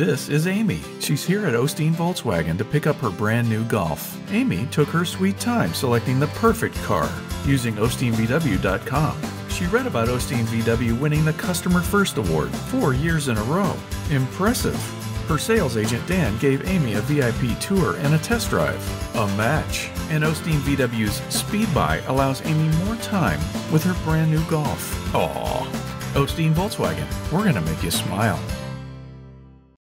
This is Amy. She's here at Osteen Volkswagen to pick up her brand new Golf. Amy took her sweet time selecting the perfect car using OsteenVW.com. She read about Osteen VW winning the Customer First Award 4 years in a row. Impressive. Her sales agent Dan gave Amy a VIP tour and a test drive. A match. And Osteen VW's Speed Buy allows Amy more time with her brand new Golf. Aww. Osteen Volkswagen, we're gonna make you smile.